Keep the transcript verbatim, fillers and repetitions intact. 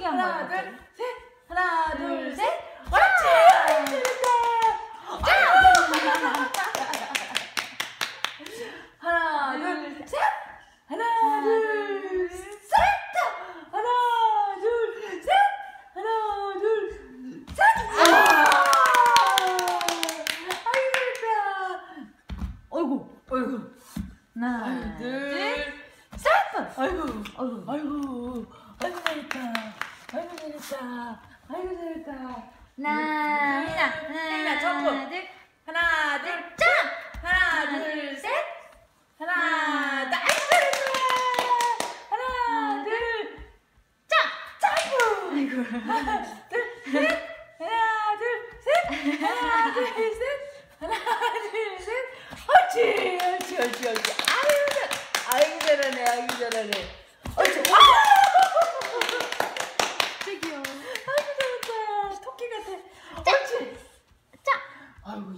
신기한 거예요. 하나, 둘, 셋. 하나, 둘, 셋. 그렇지! 하나, 둘, 셋. 하나, 둘, 셋. 하나, 둘, 셋. 하나, 둘, 셋. 아이고, 잘했다. 어이구, 어이구. 하나, 둘, 둘, 셋. 아이고, 어이구, 아이고, 아이고 잘했다. 아이고 잘했다. 아이고 잘했다. 하나, 혜인아, 혜인아, 점프. 하나, 둘, 하나, 둘, 짠. 하나, 둘, 셋. 하나, 둘, 아이고 잘했다. 하나, 둘, 짠. 점프. 아이고, 하나, 둘, 셋. 하나, 둘, 셋. 하나, 둘, 셋. 하나, 둘, 셋. 옳지, 옳지, 옳지, 옳지.